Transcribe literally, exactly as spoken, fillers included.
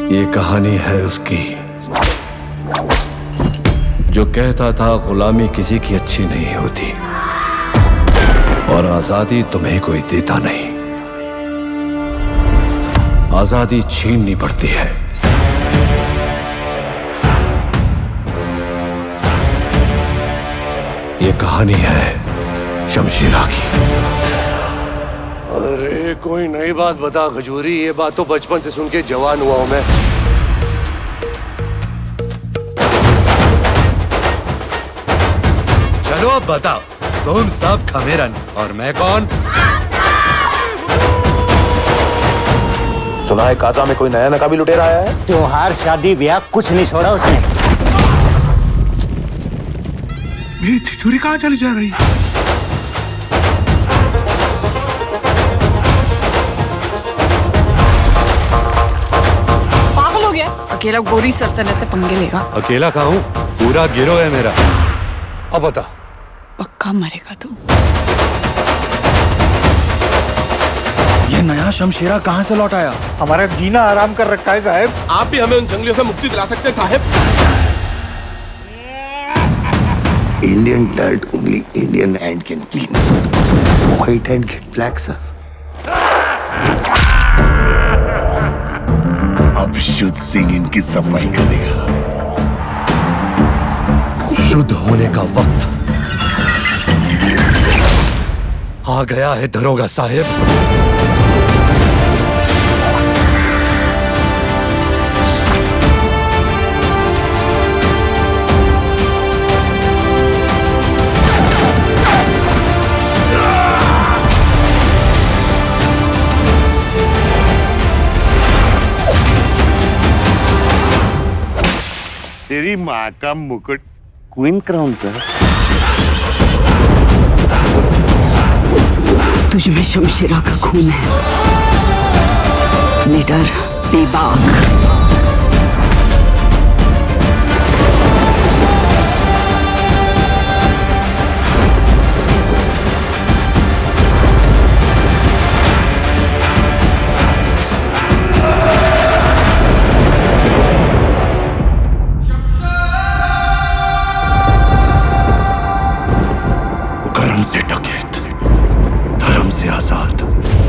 ये कहानी है उसकी, जो कहता था गुलामी किसी की अच्छी नहीं होती और आजादी तुम्हें कोई देता नहीं, आजादी छीननी पड़ती है। ये कहानी है शमशीरा की। अरे कोई नई बात बता खजूरी, ये बात तो बचपन से सुन के जवान हुआ हूं मैं। चलो अब बताओ, तुम सब खमेरन और मैं कौन? सुना है काजा में कोई नया नकाबी लुटेरा आया है। त्योहार शादी ब्याह कुछ नहीं छोड़ा उसने। मेरी तिजोरी कहाँ चली जा रही है? पागल हो गया? अकेला गोरी सल्तनत से पंगे लेगा? अकेला कहाँ हूँ, पूरा गिरोह है मेरा। अब बता, पक्का मरेगा तू? ये नया शमशीरा कहाँ से लौट आया? हमारा जीना आराम कर रखा है साहब। आप भी हमें उन जंगलियों से मुक्ति दिला सकते हैं साहब। Indian dirt only Indian hand can clean. White hand get black, sir. अब शुद्ध सिंह इनकी सफाई करेगा। शुद्ध होने का वक्त आ गया है दरोगा साहेब। तेरी माँ का मुकुट क्वीन क्राउन सर। तुझ में शमशीरा का खून है, निडर बेबाक। कर्म से डकैत, धर्म से आजाद।